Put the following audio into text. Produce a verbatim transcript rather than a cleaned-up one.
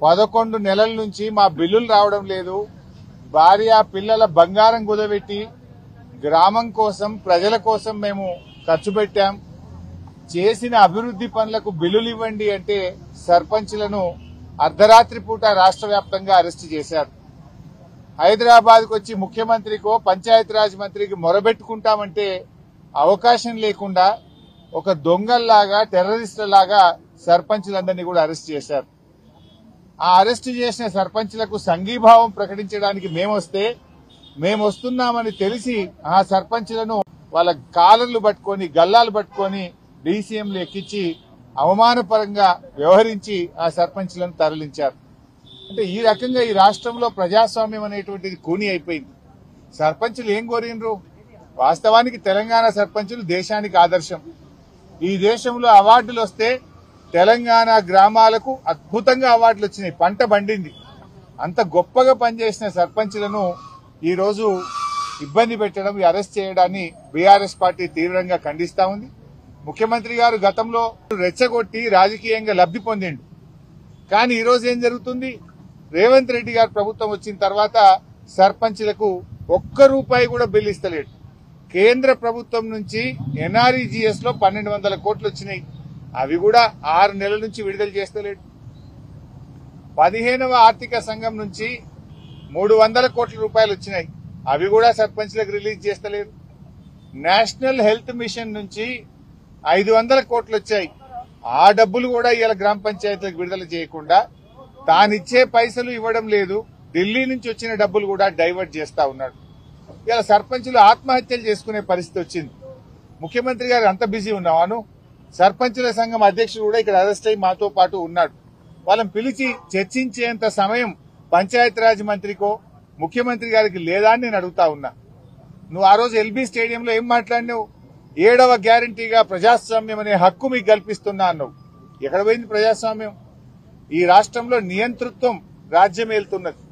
పదకొండు నెలల నుంచి మా బిల్లులు రావడం లేదు. భార్య పిల్లల బంగారం కుదబెట్టి గ్రామం కోసం ప్రజల కోసం మేము ఖర్చు పెట్టాం. చేసిన అభివృద్ధి పనులకు బిల్లులు ఇవ్వండి అంటే సర్పంచ్లను అర్ధరాత్రి పూట రాష్ట్ర వ్యాప్తంగా అరెస్టు చేశారు. హైదరాబాద్కు వచ్చి ముఖ్యమంత్రికో పంచాయతీరాజ్ మంత్రికి మొరబెట్టుకుంటామంటే అవకాశం లేకుండా ఒక దొంగల్లాగా టెర్రరిస్టులాగా సర్పంచ్లందరినీ కూడా అరెస్ట్ చేశారు. ఆ అరెస్టు చేసిన సర్పంచ్లకు సంఘీభావం ప్రకటించడానికి మేమొస్తే మేము వస్తున్నామని తెలిసి ఆ సర్పంచ్లను వాళ్ళ కాలర్లు పట్టుకొని గల్లాలు పట్టుకొని డీసీఎంలు ఎక్కించి అవమానపరంగా వ్యవహరించి ఆ సర్పంచ్లను తరలించారు. అంటే ఈ రకంగా ఈ రాష్ట్రంలో ప్రజాస్వామ్యం అనేటువంటిది కూని అయిపోయింది. సర్పంచులు ఏం కోరినరు? వాస్తవానికి తెలంగాణ సర్పంచులు దేశానికి ఆదర్శం. ఈ దేశంలో అవార్డులు వస్తే తెలంగాణ గ్రామాలకు అద్భుతంగా అవార్డులు వచ్చినాయి. పంట పండింది. అంత గొప్పగా పనిచేసిన సర్పంచులను ఈ రోజు ఇబ్బంది పెట్టడం, అరెస్ట్ చేయడాన్ని బీఆర్ఎస్ పార్టీ తీవ్రంగా ఖండిస్తా ఉంది. ముఖ్యమంత్రి గారు గతంలో రెచ్చగొట్టి రాజకీయంగా లబ్ధి పొందిండు. కానీ ఈ రోజు ఏం జరుగుతుంది? రేవంత్ రెడ్డి గారు ప్రభుత్వం వచ్చిన తర్వాత సర్పంచ్లకు ఒక్క రూపాయి కూడా బిల్లు ఇస్తలేడు. కేంద్ర ప్రభుత్వం నుంచి ఎన్ఆర్ఈజీఎస్ లో పన్నెండు వందల కోట్లు వచ్చినాయి. అవి కూడా ఆరు నెలల నుంచి విడుదల చేస్తలేడు. పదిహేనవ ఆర్థిక సంఘం నుంచి మూడు వందల కోట్ల రూపాయలు వచ్చినాయి. అవి కూడా సర్పంచ్లకు రిలీజ్ చేస్తలేరు. నేషనల్ హెల్త్ మిషన్ నుంచి ఐదు వందల కోట్లు వచ్చాయి. ఆ డబ్బులు కూడా ఇవాళ గ్రామ పంచాయతీలకు విడుదల చేయకుండా తానిచ్చే పైసలు ఇవ్వడం లేదు. ఢిల్లీ నుంచి వచ్చిన డబ్బులు కూడా డైవర్ట్ చేస్తా ఉన్నాడు. ఇలా సర్పంచులు ఆత్మహత్యలు చేసుకునే పరిస్థితి వచ్చింది. ముఖ్యమంత్రి గారు అంత బిజీ ఉన్నావాను. సర్పంచుల సంఘం అధ్యక్షుడు కూడా ఇక్కడ అరెస్ట్ అయ్యి మాతో పాటు ఉన్నాడు. వాళ్ళని పిలిచి చర్చించేంత సమయం పంచాయతీరాజ్ మంత్రికో ముఖ్యమంత్రి గారికి లేదా అని నేను అడుగుతా ఉన్నా. నువ్వు ఆ రోజు ఎల్బీ స్టేడియంలో ఏం మాట్లాడినావు? ఏడవ గ్యారంటీగా ప్రజాస్వామ్యం అనే హక్కు మీకు కల్పిస్తున్నా అన్నావు. ఎక్కడ పోయింది ప్రజాస్వామ్యం? ఈ రాష్ట్రంలో నియంతృత్వం రాజ్యం ఏలుతున్నది.